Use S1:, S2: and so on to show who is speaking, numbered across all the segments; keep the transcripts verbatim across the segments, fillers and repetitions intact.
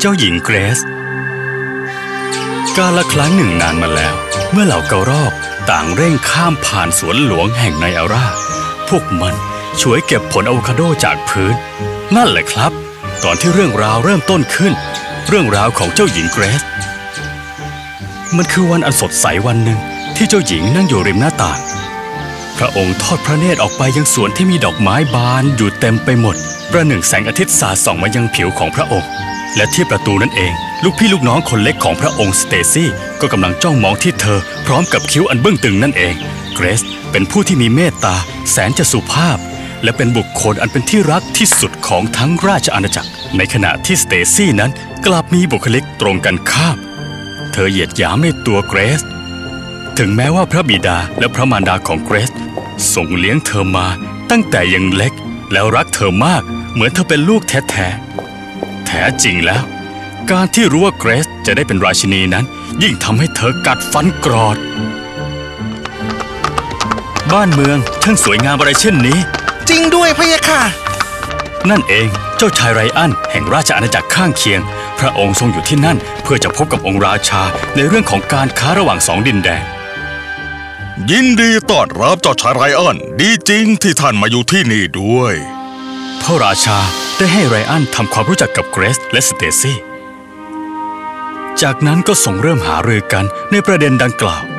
S1: เจ้าหญิงเกรซกาลครั้งหนึ่งนานมาแล้วเมื่อเหล่ากระรอกต่างเร่งข้ามผ่านสวนหลวงแห่งไนอาราพวกมันช่วยเก็บผลอะโวคาโดจากพื้นนั่นแหละครับตอนที่เรื่องราวเริ่มต้นขึ้นเรื่องราวของเจ้าหญิงเกรซมันคือวันอันสดใสวันหนึ่งที่เจ้าหญิงนั่งอยู่ริมหน้าต่างพระองค์ทอดพระเนตรออกไปยังสวนที่มีดอกไม้บานอยู่เต็มไปหมดประหนึ่งแสงอาทิตย์สาดส่องมายังผิวของพระองค์และที่ประตูนั่นเองลูกพี่ลูกน้องคนเล็กของพระองค์สเตซี่ก็กำลังจ้องมองที่เธอพร้อมกับคิ้วอันเบื้องตึงนั่นเองเกรซเป็นผู้ที่มีเมตตาแสนจะสุภาพและเป็นบุคคลอันเป็นที่รักที่สุดของทั้งราชอาณาจักรในขณะที่สเตซี่นั้นกลับมีบุคลิกตรงกันข้ามเธอเหยียดหยามในตัวเกรซถึงแม้ว่าพระบิดาและพระมารดาของเกรซส่งเลี้ยงเธอมาตั้งแต่ยังเล็กแล้วรักเธอมากเหมือนเธอเป็นลูกแท้ๆแท้จริงแล้วการที่รู้ว่าเกรซจะได้เป็นราชินีนั้นยิ่งทำให้เธอกัดฟันกรอดบ้านเมืองช่างสวยงามอะไรเช่นนี้
S2: จริงด้วยพะยะค่ะ
S1: นั่นเองเจ้าชายไรอันแห่งราชอาณาจักรข้างเคียงพระองค์ทรงอยู่ที่นั่นเพื่อจะพบกับองค์ราชาในเรื่องของการค้าระหว่างสองดินแดน
S3: ยินดีต้อนรับเจ้าชายไรอันดีจริงที่ท่านมาอยู่ที่นี่ด้วย
S1: พระราชาได้ให้ไรอันทำความรู้จักกับเกรซและสเตซี่จากนั้นก็ส่งเริ่มหารือกันในประเด็นดังกล่าว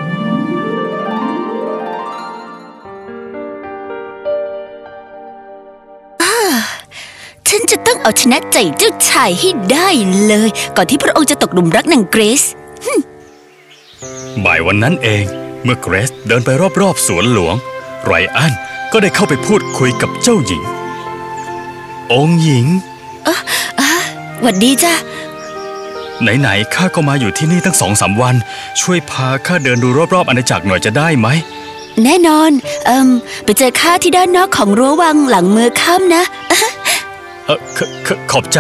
S4: ฉันจะต้องเอาชนะใจเจ้าชายให้ได้เลยก่อนที่พระองค์จะตกหลุมรักนางเกรซ
S1: บ่ายวันนั้นเองเมื่อเกรซเดินไปรอบๆสวนหลวงไรอันก็ได้เข้าไปพูดคุยกับเจ้าหญิงองค์หญิง
S4: อ๋ออ๋อหวัดดีจ้ะ
S1: ไหนๆข้าก็มาอยู่ที่นี่ตั้งสองสามวันช่วยพาข้าเดินดูรอบๆอาณาจักรหน่อยจะได้ไหม
S4: แน่นอนเอ่มไปเจอข้าที่ด้านนอกของรั้ววังหลังมือค่ำนะ
S1: เออขอบใจ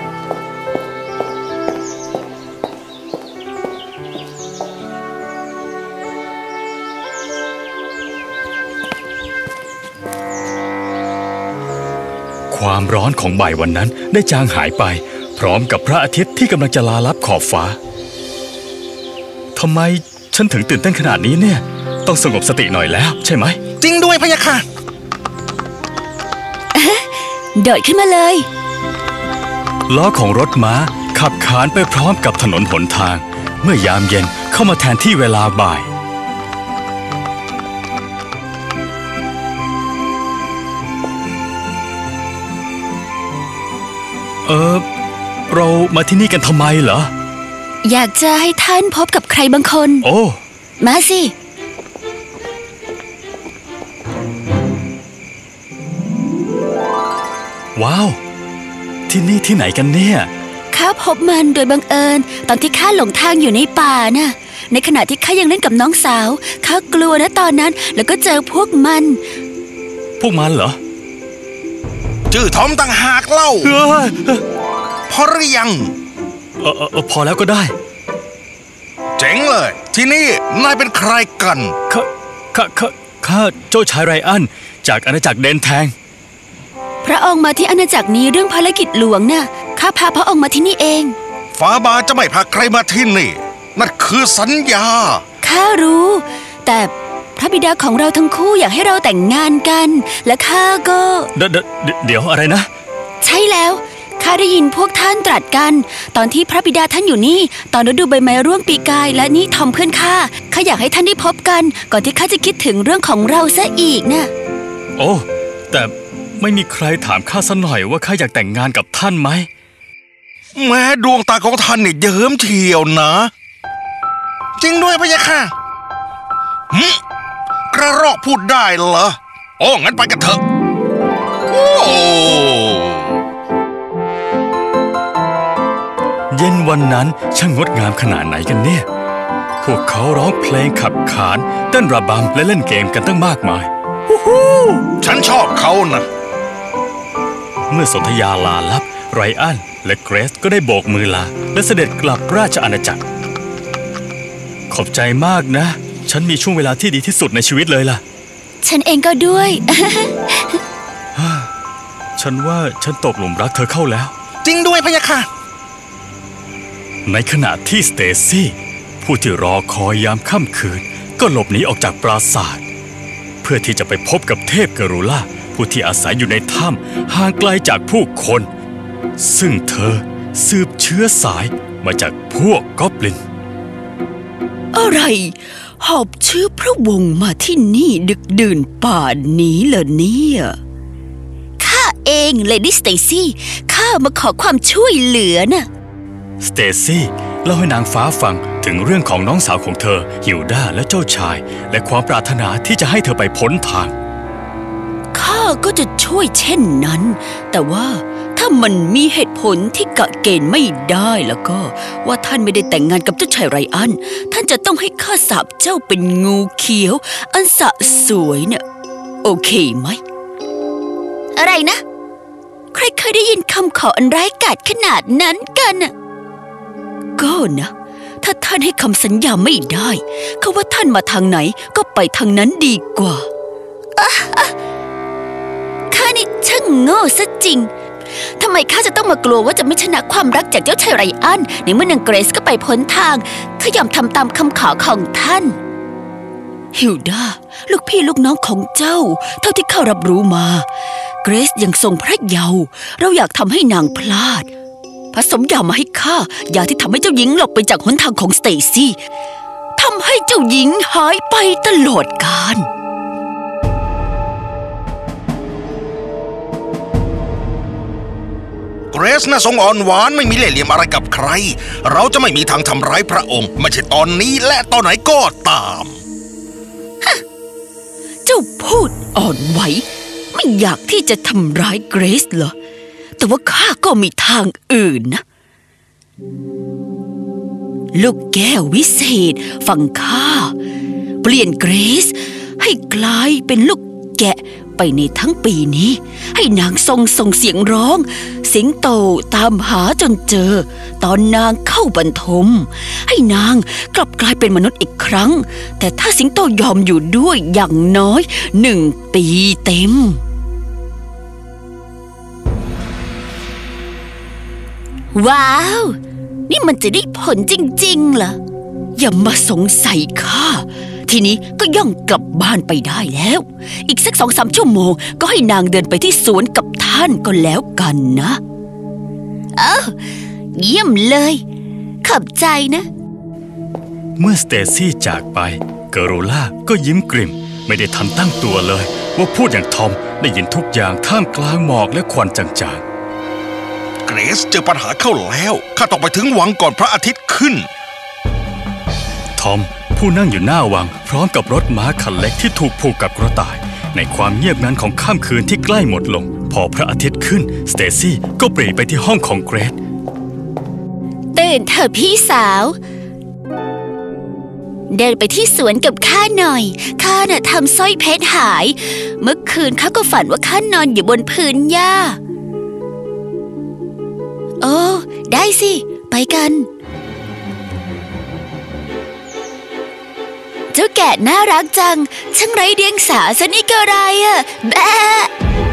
S1: ความร้อนของบ่ายวันนั้นได้จางหายไปพร้อมกับพระอาทิตย์ที่กำลังจะลาลับขอบฟ้าทำไมฉันถึงตื่นเต้นขนาดนี้เนี่ยต้องสงบสติหน่อยแล้วใช่ไหม
S2: จริงด้วยพะยะค่ะ
S4: โดดขึ้นมาเลย
S1: ล้อของรถม้าขับขานไปพร้อมกับถนนหนทางเมื่อยามเย็นเข้ามาแทนที่เวลาบ่ายเออเรามาที่นี่กันทำไมเหรอ
S4: อยากจะให้ท่านพบกับใครบางคน
S1: โอ้
S4: มาสิ
S1: ว้าวที่นี่ที่ไหนกันเนี่ย
S4: ข้าพบมันโดยบังเอิญตอนที่ข้าหลงทางอยู่ในป่าน่ะในขณะที่ข้ายังเล่นกับน้องสาวข้ากลัวนะตอนนั้นแล้วก็เจอพวกมัน
S1: พวกมันเหรอ
S2: ชื่อทอมต่างหากเล่าพอหรือยัง
S1: เออเออพอแล้วก็ได้
S2: เจ๋งเลยที่นี่นายเป็นใครกัน
S1: ข้าข้าข้าข้าเจ้าชายไรอันจากอาณาจักรเดนแทง
S4: พระองค์มาที่อาณาจักรนี้เรื่องภารกิจหลวงน่ะข้าพาพระองค์มาที่นี่เอง
S2: ฟ้าบาจะไม่พาใครมาที่นี่นั่นคือสัญญา
S4: ข้ารู้แต่พระบิดาของเราทั้งคู่อยากให้เราแต่งงานกันและข้าก็
S1: เดี๋ยวเดี๋ยวอะไรนะ
S4: ใช่แล้วข้าได้ยินพวกท่านตรัสกันตอนที่พระบิดาท่านอยู่นี่ตอนฤดูใบไม้ร่วงปีกายและนี่ทอมเพื่อนข้าข้าอยากให้ท่านได้พบกันก่อนที่ข้าจะคิดถึงเรื่องของเราซะอีกนะ
S1: โอ้แต่ไม่มีใครถามข้าสักหน่อยว่าข้าอยากแต่งงานกับท่านไหม
S2: แม้ดวงตาของท่านเนี่ยเยิ้มเฉียวนะจริงด้วยพะยะค่ะหืมกระรอกพูดได้เหรอโอ้งั้นไปกันเถอะโอ้
S1: เย็นวันนั้นช่างงดงามขนาดไหนกันเนี่ยพวกเขาร้องเพลงขับขานเต้นระบำและเล่นเกมกันตั้งมากมาย
S2: ฉันชอบเขานะ
S1: เมื่อสนธยาลาลับไรอันและเกรซก็ได้โบกมือลาและเสด็จกลับราชอาณาจักรขอบใจมากนะฉันมีช่วงเวลาที่ดีที่สุดในชีวิตเลยล่ะ
S4: ฉันเองก็ด้วย
S1: ฉันว่าฉันตกหลุมรักเธอเข้าแล้ว
S2: จริงด้วยพะยะค่ะ
S1: ในขณะที่สเตซี่ผู้ที่รอคอยยามค่ำคืนก็หลบหนีออกจากปราสาทเพื่อที่จะไปพบกับเทพกรูล่าผู้ที่อาศัยอยู่ในถ้ำห่างไกลจากผู้คนซึ่งเธอสืบเชื้อสายมาจากพวกกอบลิน
S5: อะไรหอบชื่อพระวงศ์มาที่นี่ดึกดื่นป่านนี้เหรอเนี่ย
S4: ข้าเองเลดี้สเตซี่ข้ามาขอความช่วยเหลือน่ะ
S1: สเตซี่เล่าให้นางฟ้าฟังถึงเรื่องของน้องสาวของเธอฮิลดาและเจ้าชายและความปรารถนาที่จะให้เธอไปพ้นทาง
S5: ข้าก็จะช่วยเช่นนั้นแต่ว่าถ้ามันมีเหตุผลที่กะเกณฑ์ไม่ได้แล้วก็ว่าท่านไม่ได้แต่งงานกับเจ้าชายไรอันท่านจะต้องให้ข้าสาปเจ้าเป็นงูเขียวอันสะสวยเนี่ยโอเคไหม
S4: อะไรนะใครเคยได้ยินคำขออันร้ายกาจขนาดนั้นกันน่ะ
S5: ก็นะถ้าท่านให้คำสัญญาไม่ได้เขาว่าท่านมาทางไหนก็ไปทางนั้นดีกว่า
S4: ข้านี่ช่างโง่ซะจริงทำไมข้าจะต้องมากลัวว่าจะไม่ชนะความรักจากเจ้าชายไรอันในเมื่อนางเกรซก็ไปพ้นทางถ้ายอมทำตามคำขอของท่าน
S5: ฮิลดาลูกพี่ลูกน้องของเจ้าเท่าที่ข้ารับรู้มาเกรซยังทรงพระเยาว์เราอยากทำให้นางพลาดผสมยามาให้ข้ายาที่ทำให้เจ้าหญิงหลบไปจากหนทางของสเตซี่ทำให้เจ้าหญิงหายไปตลอดกาล
S2: เกรซน่ะทรงอ่อนหวานไม่มีเล่ห์เหลี่ยมอะไรกับใครเราจะไม่มีทางทำร้ายพระองค์ไม่ใช่ตอนนี้และตอนไหนก็ตาม
S5: เจ้าพูดอ่อนไหวไม่อยากที่จะทำร้ายเกรซเหรอแต่ว่าข้าก็มีทางอื่นนะลูกแก้ววิเศษฟังข้าเปลี่ยนเกรซให้กลายเป็นลูกแกะไปในทั้งปีนี้ให้นางทรงส่งเสียงร้องสิงโตตามหาจนเจอตอนนางเข้าบรรทมให้นางกลับกลายเป็นมนุษย์อีกครั้งแต่ถ้าสิงโตยอมอยู่ด้วยอย่างน้อยหนึ่งปีเต็ม
S4: ว้าวนี่มันจะได้ผลจริงๆเหรอ
S5: อย่ามาสงสัยข้าทีนี้ก็ย่องกลับบ้านไปได้แล้วอีกสักสองสามชั่วโมงก็ให้นางเดินไปที่สวนกับท่านก็แล้วกันนะ
S4: เอ้าเยี่ยมเลยขอบใจนะ
S1: เมื่อสเตซี่จากไปเกรูล่าก็ยิ้มกริ่มไม่ได้ทันตั้งตัวเลยว่าพูดอย่างทอมได้ยินทุกอย่างท่ามกลางหมอกและควันจาง
S2: ๆเกรซเจอปัญหาเข้าแล้วข้าต้องไปถึงวังก่อนพระอาทิตย์ขึ้น
S1: ทอมผู้นั่งอยู่หน้าวังพร้อมกับรถม้าคันเล็กที่ถูกผูกกับกระต่ายในความเงียบงันของค่ำคืนที่ใกล้หมดลงพอพระอาทิตย์ขึ้นสเตซี่ก็ปรีไปที่ห้องของเกรซ
S4: ตื่นเถอะพี่สาวเดินไปที่สวนกับข้าหน่อยข้าน่ะทำสร้อยเพชรหายเมื่อคืนข้าก็ฝันว่าข้านอนอยู่บนพื้นหญ้าโอ้ได้สิไปกันเจ้าแกะน่ารักจังช่างไร้เดียงสาซะนี่ก็ไรอะแบะ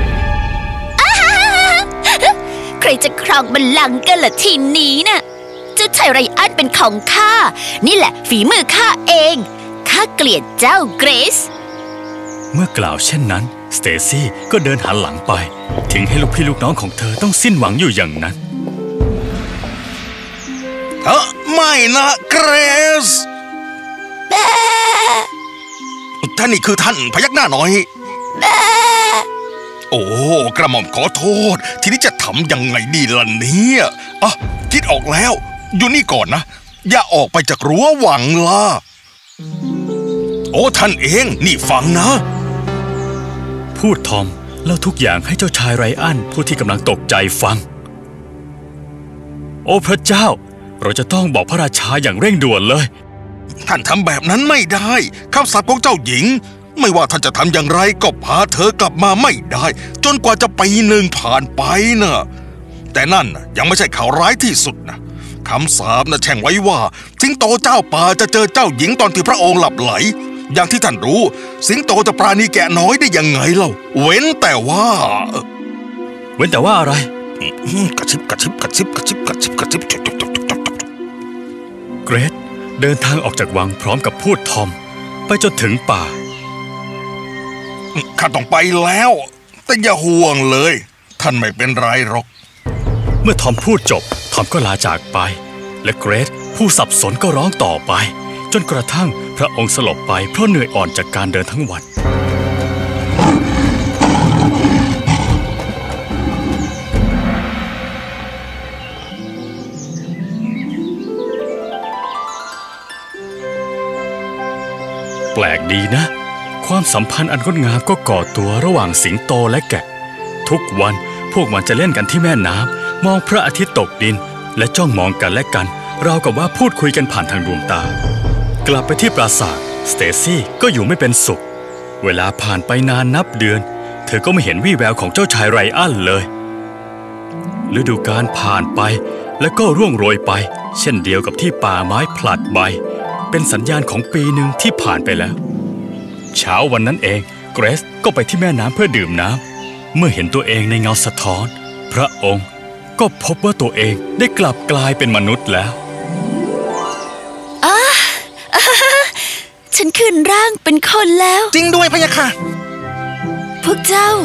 S4: ใครจะครองบัลลังก์กันล่ะทีนี้น่ะเจ้าชายไรอันเป็นของข้านี่แหละฝีมือข้าเองข้าเกลียดเจ้าเกรซ
S1: เมื่อกล่าวเช่นนั้นสเตซี่ก็เดินหันหลังไปทิ้งให้ลูกพี่ลูกน้องของเธอต้องสิ้นหวังอยู่อย่างนั้น
S2: เฮ้อไม่นะเกรซท่านนี่คือท่านพยักหน้าหน่อยโอ้กระหม่อมขอโทษทีนี้จะทำยังไงดีล่ะเนี่ยอ่ะคิดออกแล้วอยู่นี่ก่อนนะอย่าออกไปจากรั้ววังล่ะโอ้ท่านเองนี่ฟังนะ
S1: พูดทอมเล่าทุกอย่างให้เจ้าชายไรอันผู้ที่กำลังตกใจฟังโอ้พระเจ้าเราจะต้องบอกพระราชาอย่างเร่งด่วนเลย
S2: ท่านทำแบบนั้นไม่ได้คำสาปของเจ้าหญิงไม่ว่าท่านจะทำอย่างไรก็พาเธอกลับมาไม่ได้จนกว่าจะปีหนึ่งผ่านไปนะแต่นั่นยังไม่ใช่ข่าวร้ายที่สุดนะคำสาปนะแช่งไว้ว่าสิงโตเจ้าป่าจะเจอเจ้าหญิงตอนที่พระองค์หลับไหลอย่างที่ท่านรู้สิงโตจะปราณีแกะน้อยได้ยังไงเล่าเว้นแต่ว่า
S1: เว้นแต่ว่าอะไร
S2: กระชิบกระชิบกระชิบกระชิบกระชิบกระชิบ
S1: เดินทางออกจากวังพร้อมกับพูดทอมไปจนถึงป่า
S2: ข้าต้องไปแล้วแต่อย่าห่วงเลยท่านไม่เป็นไรหรอก
S1: เมื่อทอมพูดจบทอมก็ลาจากไปและเกรซผู้สับสนก็ร้องต่อไปจนกระทั่งพระองค์สลบไปเพราะเหนื่อยอ่อนจากการเดินทั้งวันแปลกดีนะความสัมพันธ์อันงดงามก็ก่อตัวระหว่างสิงโตและแกะทุกวันพวกมันจะเล่นกันที่แม่น้ำมองพระอาทิตย์ตกดินและจ้องมองกันและกันราวกับว่าพูดคุยกันผ่านทางดวงตากลับไปที่ปราสาทสเตซี่ก็อยู่ไม่เป็นสุขเวลาผ่านไปนานนับเดือนเธอก็ไม่เห็นวี่แววของเจ้าชายไรอันเลยฤดูกาลผ่านไปและก็ร่วงโรยไปเช่นเดียวกับที่ป่าไม้ผลัดใบเป็นสัญญาณของปีหนึ่งที่ผ่านไปแล้วเช้าวันนั้นเองเกรซก็ไปที่แม่น้ำเพื่อดื่มน้ำเมื่อเห็นตัวเองในเงาสะท้อนพระองค์ก็พบว่าตัวเองได้กลับกลายเป็นมนุษย์แล้ว
S4: อ้าฉันคืนร่างเป็นคนแล้ว
S2: จริงด้วยพะยะค่ะ
S4: พวกเจ้า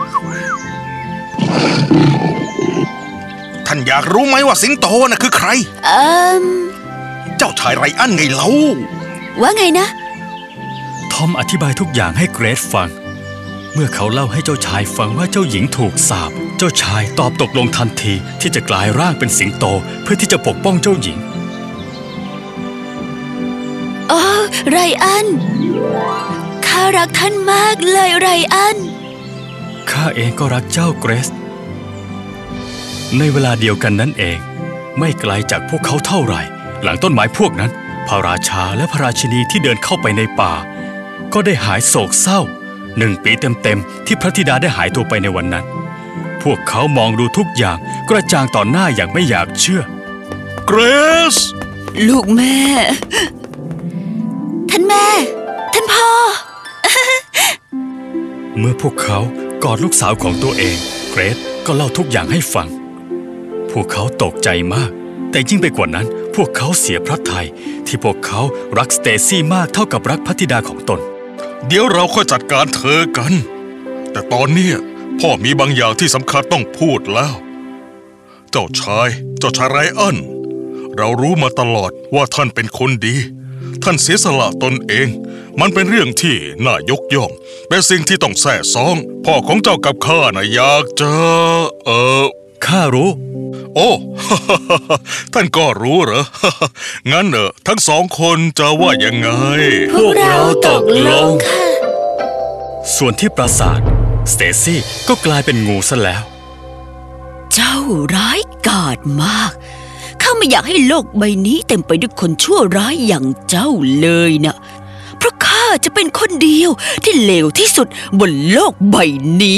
S2: ท่านอยากรู้ไหมว่าสิงโตน่ะคือใคร
S4: เอ่อ
S2: เจ้าชายไรอันไงเล่า
S4: ว่าไงนะ
S1: ทอมอธิบายทุกอย่างให้เกรซฟังเมื่อเขาเล่าให้เจ้าชายฟังว่าเจ้าหญิงถูกสาปเจ้าชายตอบตกลงทันทีที่จะกลายร่างเป็นสิงโตเพื่อที่จะปกป้องเจ้าหญิง
S4: อ๋อไรอันข้ารักท่านมากเลยไรอัน
S1: ข้าเองก็รักเจ้าเกรซในเวลาเดียวกันนั้นเองไม่ไกลจากพวกเขาเท่าไหร่หลังต้นไม้พวกนั้นพระราชาและพระราชินีที่เดินเข้าไปในป่าก็ได้หายโศกเศร้าหนึ่งปีเต็มๆที่พระธิดาได้หายตัวไปในวันนั้นพวกเขามองดูทุกอย่างกระจ่างต่อหน้าอย่างไม่อยากเชื่อ
S2: เกรซ
S4: ลูกแม่ท่านแม่ท่านพ่อ
S1: เมื่อพวกเขากอดลูกสาวของตัวเองเกรซก็เล่าทุกอย่างให้ฟังพวกเขาตกใจมากแต่ยิ่งไปกว่านั้นพวกเขาเสียพระทัยที่พวกเขารักสเตซี่มากเท่ากับรักพระธิดาของตน
S3: เดี๋ยวเราค่อยจัดการเธอกันแต่ตอนนี้พ่อมีบางอย่างที่สำคัญต้องพูดแล้วเจ้าชายเจ้าชายไรอันเรารู้มาตลอดว่าท่านเป็นคนดีท่านเสียสละตนเองมันเป็นเรื่องที่น่ายกย่องเป็นสิ่งที่ต้องแส่ซองพ่อของเจ้ากับข้านะอยากจะเออ
S1: ข้ารู้
S3: โอ้ ท่านก็รู้เหรอ งั้นเออทั้งสองคนจะว่ายังไง
S4: พวกเราตกลงค่ะ
S1: ส่วนที่ปราสาทสเตซี่ก็กลายเป็นงูซะแล้ว
S5: เจ้าร้ายกาจมากข้าไม่อยากให้โลกใบนี้เต็มไปด้วยคนชั่วร้ายอย่างเจ้าเลยนะเพราะข้าจะเป็นคนเดียวที่เลวที่สุดบนโลกใบนี้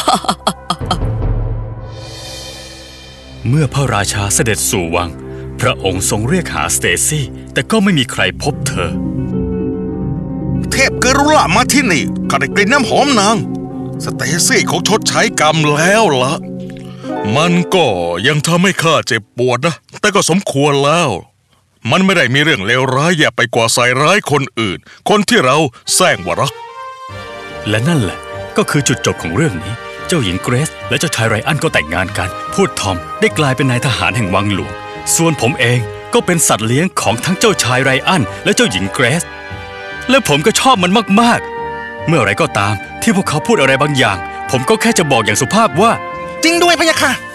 S1: เมื่อพระราชาเสด็จสู่วังพระองค์ทรงเรียกหาสเตซี่แต่ก็ไม่มีใครพบเธอ
S2: เทพเกรุล่ามาที่นี่ข้าได้กลิ่นน้ำหอมนางสเตซี่คงชดใช้กรรมแล้วล่ะ
S3: มันก็ยังทำให้ข้าเจ็บปวดนะแต่ก็สมควรแล้วมันไม่ได้มีเรื่องเลวร้ายแย่ไปกว่าใส่ร้ายคนอื่นคนที่เราแซงว่ารัก
S1: และนั่นแหละก็คือจุดจบของเรื่องนี้เจ้าหญิงเกรซและเจ้าชายไรอันก็แต่งงานกันพูดทอมได้กลายเป็นนายทหารแห่งวังหลวงส่วนผมเองก็เป็นสัตว์เลี้ยงของทั้งเจ้าชายไรอันและเจ้าหญิงเกรซและผมก็ชอบมันมากๆเมื่อไรก็ตามที่พวกเขาพูดอะไรบางอย่างผมก็แค่จะบอกอย่างสุภาพว่า
S2: จริงด้วยพะยะค่ะ